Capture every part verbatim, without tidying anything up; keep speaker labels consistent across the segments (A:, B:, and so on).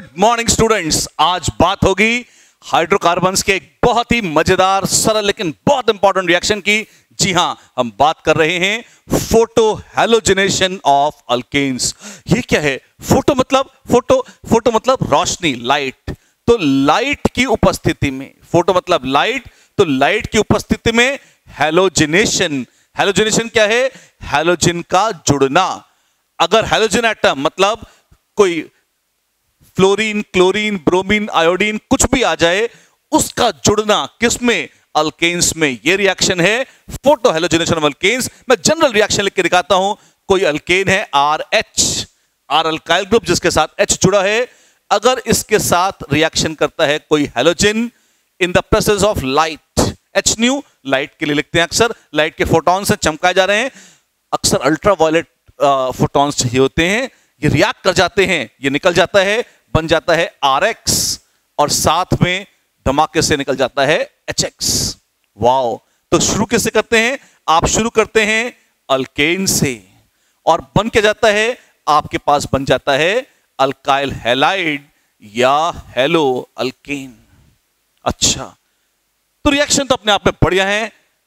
A: Morning students, आज बात होगी हाइड्रोकार्बन्स के एक बहुत ही मजेदार, सरल लेकिन बहुत इंपॉर्टेंट रिएक्शन की। जी हां, हम बात कर रहे हैं फोटो हैलोजिनेशन ऑफ अल्केन्स। ये क्या है? फोटो मतलब फोटो फोटो मतलब रोशनी, लाइट। तो लाइट की उपस्थिति में, फोटो मतलब लाइट, तो लाइट की उपस्थिति में हैलोजिनेशन। हैलोजिनेशन क्या है? हैलोजन का जुड़ना। अगर हैलोजन एटम मतलब कोई फ्लोरीन, क्लोरीन, ब्रोमीन, आयोडीन कुछ भी आ जाए, उसका जुड़ना किसमें? अल्केन्स में। यह रिएक्शन है फोटो हैलोजिनेशन ऑफ अल्केन्स। मैं जनरल रिएक्शन लिख के दिखाता हूं। कोई अल्केन है R H, R alkyl group जिसके साथ H जुड़ा है। अगर इसके साथ रिएक्शन करता है कोई halogen in the presence of light, H nu, light के लिए लिखते हैं अक्सर, लाइट के फोटॉन से चमकाए जा रहे हैं, अक्सर अल्ट्रावायलेट फोटॉन्स चाहिए होते हैं, ये रिएक्ट कर जाते हैं, ये निकल जाता है, बन जाता है आर एक्स और साथ में धमाके से निकल जाता है एच एक्स। वाओ! तो शुरू कैसे करते हैं? आप शुरू करते हैं अल्केन से और बन के जाता है, आपके पास बन जाता है अल्काइल हैलाइड या हेलो अल्केन। अच्छा, तो रिएक्शन तो अपने आप में बढ़िया है,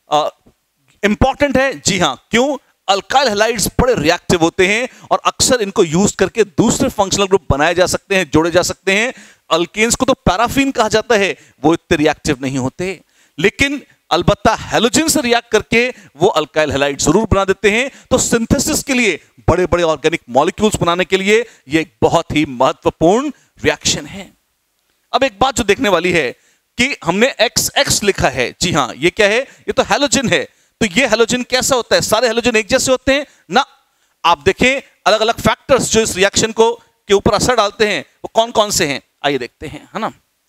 A: इंपॉर्टेंट है। जी हां, क्यों? अल्काइल हैलाइड्स बड़े रिएक्टिव होते हैं और अक्सर इनको यूज करके दूसरे फंक्शनल ग्रुप बनाए जा सकते हैं, जोड़े जा सकते हैं। अल्केन्स को तो पैराफिन कहा जाता है, वो इतने रिएक्टिव नहीं होते, लेकिन अलबत्ता हैलोजन से रिएक्ट करके वो अल्काइल हैलाइड जरूर बना देते हैं। तो सिंथेसिस के लिए, बड़े बड़े ऑर्गेनिक मॉलिक्यूल्स बनाने के लिए ये एक बहुत ही महत्वपूर्ण रिएक्शन है। अब एक बात जो देखने वाली है कि हमने एक्स एक्स लिखा है। जी हां, ये क्या है? ये तो हैलोजन है। तो ये हैलोजन कैसा होता है? सारे हैलोजन एक जैसे होते हैं ना? आप देखें अलग अलग फैक्टर्स जो इस रिएक्शन को के ऊपर असर डालते हैं, वो कौन कौन से हैं, आइए देखते हैं, है ना।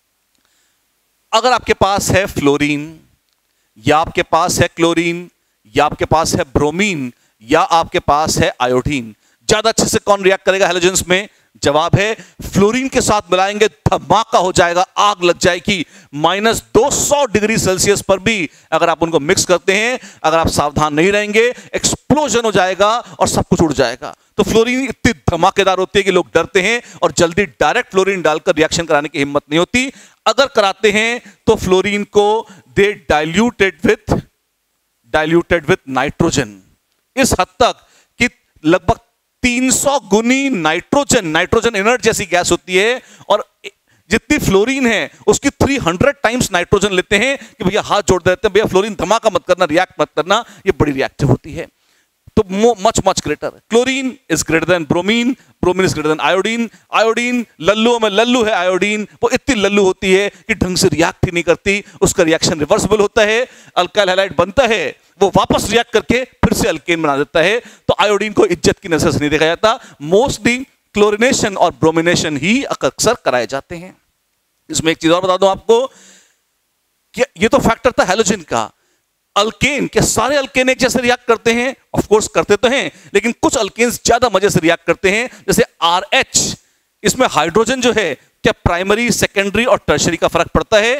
A: अगर आपके पास है फ्लोरीन, या आपके पास है क्लोरीन, या आपके पास है ब्रोमीन, या आपके पास है आयोडीन, ज्यादा अच्छे से कौन रिएक्ट करेगा हैलोजेंस में? जवाब है फ्लोरीन के साथ मिलाएंगे, धमाका हो जाएगा, आग लग जाएगी। माइनस दो सौ डिग्री सेल्सियस पर भी अगर आप उनको मिक्स करते हैं, अगर आप सावधान नहीं रहेंगे, एक्सप्लोजन हो जाएगा और सब कुछ उड़ जाएगा। तो फ्लोरीन इतनी धमाकेदार होती है कि लोग डरते हैं और जल्दी डायरेक्ट फ्लोरीन डालकर रिएक्शन कराने की हिम्मत नहीं होती। अगर कराते हैं तो फ्लोरीन को दे diluted with diluted with nitrogen, इस हद तक कि लगभग तीन सौ गुनी नाइट्रोजन, नाइट्रोजन इनर्ट जैसी गैस होती है, और जितनी फ्लोरीन है उसकी तीन सौ टाइम्स नाइट्रोजन लेते हैं कि भैया हाथ जोड़ देते हैं, भैया फ्लोरीन धमाका मत करना, रिएक्ट मत करना, ये बड़ी रिएक्टिव होती है। तो much much greater. Chlorine is greater than bromine, bromine is greater than iodine, iodine लल्लुओं में लल्लू है आयोडीन, वो इतनी लल्लू होती है कि ढंग से रिएक्ट ही नहीं करती, उसका रिएक्शन रिवर्सिबल होता है, अल्काइल हैलाइड बनता है, वो वापस रिएक्ट करके फिर से अल्केन बना देता है। तो आयोडीन को इज्जत की नजर से नहीं देखा जाता, मोस्टली क्लोरिनेशन और ब्रोमिनेशन ही अक्सर कराए जाते हैं। इसमें एक चीज और बता दूं आपको कि ये तो फैक्टर था हैलोजन का। अल्केन के सारे अल्केन एक जैसे रिएक्ट करते हैं? ऑफ कोर्स करते तो हैं, लेकिन कुछ अल्केन्स ज्यादा मजे से रिएक्ट करते हैं, जैसे आर एच। इसमें हाइड्रोजन जो है, क्या प्राइमरी, सेकेंडरी और टर्शरी का फर्क पड़ता है?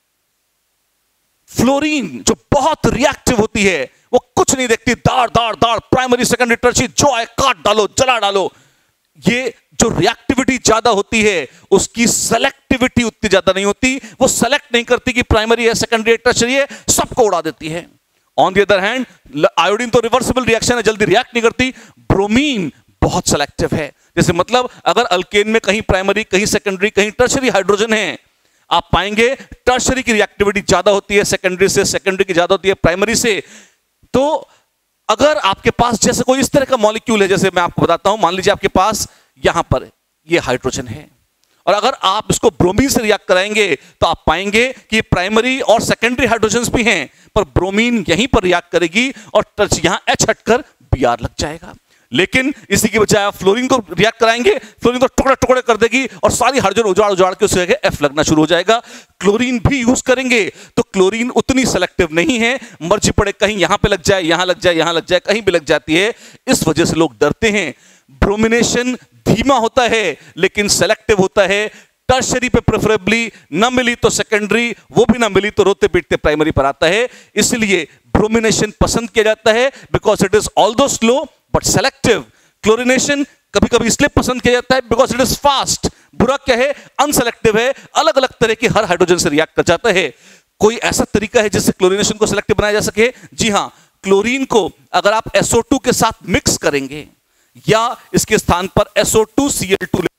A: फ्लोरीन जो बहुत रिएक्टिव होती है, वो कुछ नहीं देखती, दाड़ दाड़ दाड़, प्राइमरी, सेकेंडरी, टर्शरी जो है काट डालो, जला डालो। ये जो रिएक्टिविटी ज्यादा होती है, उसकी सेलेक्टिविटी उतनी ज्यादा नहीं होती, वो सेलेक्ट नहीं करती कि प्राइमरी है, सेकेंडरी है, टर्शरी है, सबको उड़ा देती है। On the other hand iodine तो रिवर्सिबल रिएक्शन है, जल्दी रिएक्ट नहीं करती। ब्रोमीन बहुत सेलेक्टिव है, जैसे मतलब अगर अल्केन में कहीं प्राइमरी, कहीं सेकेंडरी, कहीं टर्शरी हाइड्रोजन है, आप पाएंगे टर्शरी की रिएक्टिविटी ज्यादा होती है सेकेंडरी से, सेकेंडरी की ज्यादा होती है प्राइमरी से। तो अगर आपके पास जैसे कोई इस तरह का मॉलिक्यूल है, जैसे मैं आपको बताता हूं, मान लीजिए आपके पास यहां पर ये हाइड्रोजन है, और अगर आप इसको ब्रोमीन से रिएक्ट कराएंगे तो आप पाएंगे कि प्राइमरी और सेकेंडरी हाइड्रोजन्स भी हैं, पर ब्रोमीन यहीं पर रिएक्ट करेगी और यहां H हटकर बी आर लग जाएगा। लेकिन इसी की बजाय आप फ्लोरीन को रिएक्ट कराएंगे, फ्लोरीन को टुकड़े टुकड़े कर देगी और सारी हाइड्रोजन उजाड़ उजाड़ के उससे एफ लगना शुरू हो जाएगा। क्लोरीन भी यूज करेंगे तो क्लोरीन उतनी सेलेक्टिव नहीं है, मर्जी पड़े कहीं यहां पे लग जाए, यहां लग जाए, यहां लग जाए, कहीं भी लग जाती है। इस वजह से लोग डरते हैं। ब्रोमिनेशन धीमा होता है लेकिन सेलेक्टिव होता है। टर्शरी पे प्रेफरेबली, न मिली तो सेकेंडरी, वो भी ना मिली तो रोते पीटते प्राइमरी पर आता है। इसलिए ब्रोमिनेशन पसंद किया जाता है because it is although slow but selective. Chlorination कभी कभी इसलिए पसंद किया जाता है बिकॉज इट इज फास्ट। बुरा क्या है? अनसेलेक्टिव है, अलग अलग तरह के हर हाइड्रोजन से रिएक्ट कर जाता है। कोई ऐसा तरीका है जिससे क्लोरीनेशन को सिलेक्टिव बनाया जा सके? जी हां, क्लोरीन को अगर आप एस ओ टू के साथ मिक्स करेंगे या इसके स्थान पर S O two C L two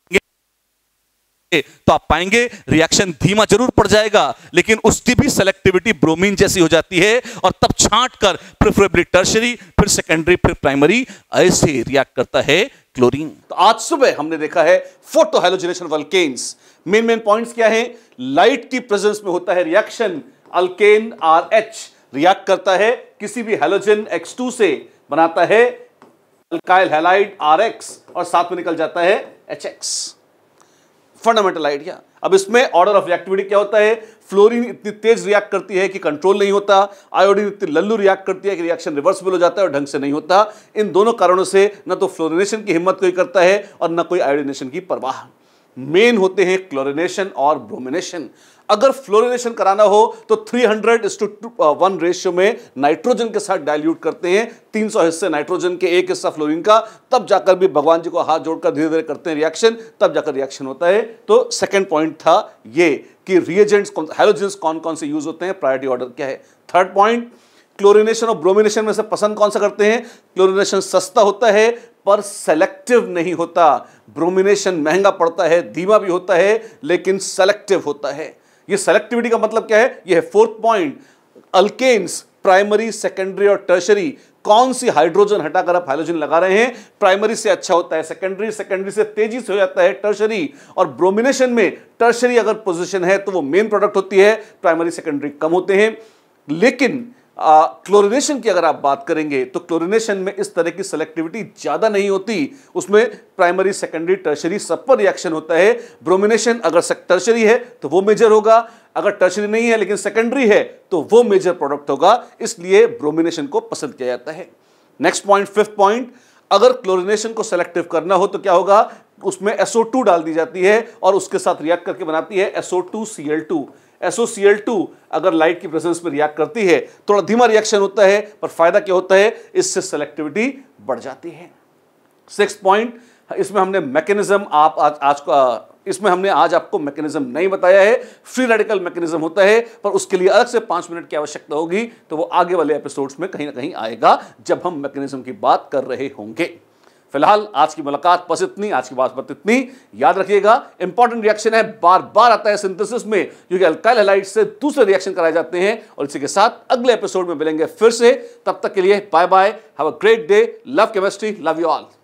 A: तो आप पाएंगे रिएक्शन धीमा जरूर पड़ जाएगा, लेकिन उसकी भी सेलेक्टिविटी ब्रोमीन जैसी हो जाती है और तब छांट कर प्रेफरेबली टर्शरी, फिर सेकेंडरी, फिर प्राइमरी, ऐसे रिएक्ट करता है क्लोरीन। तो आज सुबह हमने देखा है photo halogenation of alkanes. Main main points क्या है? लाइट की प्रेजेंस में होता है reaction, alkane R H react करता है किसी भी हैलोजन एक्स टू से, बनाता है अल्काइल हैलाइड आर एक्स और साथ में निकल जाता है एच एक्स। Fundamental idea. अब इसमें ऑर्डर ऑफ रिएक्टिविटी क्या होता है? फ्लोरीन इतनी तेज रिएक्ट करती है कि कंट्रोल नहीं होता, आयोडीन इतनी लल्लू रिएक्ट करती है कि रिएक्शन रिवर्सिबल हो जाता है और ढंग से नहीं होता। इन दोनों कारणों से न तो फ्लोरिनेशन की हिम्मत कोई करता है और न कोई आयोडीनेशन की परवाह। मेन होते हैं क्लोरिनेशन और ब्रोमिनेशन। अगर फ्लोरिनेशन कराना हो तो three hundred is to one ratio में नाइट्रोजन के साथ डाइल्यूट करते हैं, तीन सौ हिस्से नाइट्रोजन के, एक हिस्सा फ्लोरीन का, तब जाकर भी भगवान जी को हाथ जोड़कर धीरे धीरे करते हैं रिएक्शन, तब जाकर रिएक्शन होता है। तो सेकंड पॉइंट था ये कि रिएजेंट्स हैलोजेंस कौन कौन से यूज होते हैं, प्रायोरिटी ऑर्डर क्या है। थर्ड पॉइंट, क्लोरिनेशन और ब्रोमिनेशन में से पसंद कौन सा करते हैं? क्लोरिनेशन सस्ता होता है पर सेलेक्टिव नहीं होता, ब्रोमिनेशन महंगा पड़ता है, धीमा भी होता है लेकिन सेलेक्टिव होता है। ये सेलेक्टिविटी का मतलब क्या है? ये है fourth point. Alkanes primary, secondary और टर्शरी, कौन सी हाइड्रोजन हटाकर आप हाइड्रोजन लगा रहे हैं, प्राइमरी से अच्छा होता है सेकेंडरी, सेकेंडरी से तेजी से हो जाता है टर्शरी, और ब्रोमिनेशन में टर्शरी अगर पोजीशन है तो वो मेन प्रोडक्ट होती है, प्राइमरी सेकेंडरी कम होते हैं। लेकिन क्लोरिनेशन की अगर आप बात करेंगे तो क्लोरिनेशन में इस तरह की सेलेक्टिविटी ज्यादा नहीं होती, उसमें प्राइमरी, सेकेंडरी, टर्शरी सब पर रिएक्शन होता है। ब्रोमिनेशन अगर टर्शरी है तो वो मेजर होगा, अगर टर्शरी नहीं है लेकिन सेकेंडरी है तो वो मेजर प्रोडक्ट होगा, इसलिए ब्रोमिनेशन को पसंद किया जाता है। नेक्स्ट पॉइंट, फिफ्थ पॉइंट, अगर क्लोरिनेशन को सेलेक्टिव करना हो तो क्या होगा? उसमें एस ओ टू डाल दी जाती है और उसके साथ रिएक्ट करके बनाती है S O two C L two. S O C L two अगर लाइट की प्रेजेंस में रिएक्ट करती है, थोड़ा धीमा रिएक्शन होता है पर फायदा क्या होता है? इससे सेलेक्टिविटी बढ़ जाती है। सिक्स पॉइंट, इसमें हमने मैकेनिज्म आप आज आज का इसमें हमने आज आपको मैकेनिज्म नहीं बताया है, फ्री रेडिकल मैकेनिज्म होता है, पर उसके लिए अलग से पांच मिनट की आवश्यकता होगी, तो वो आगे वाले एपिसोड्स में कहीं ना कहीं आएगा जब हम मैकेनिज्म की बात कर रहे होंगे। फिलहाल आज की मुलाकात बस इतनी, आज की बात बस इतनी। याद रखिएगा, इंपॉर्टेंट रिएक्शन है, बार बार आता है सिंथेसिस में, क्योंकि अल्काइल हैलाइड से दूसरे रिएक्शन कराए जाते हैं। और इसी के साथ अगले एपिसोड में मिलेंगे फिर से, तब तक के लिए bye bye, have a great day, love chemistry, love you all.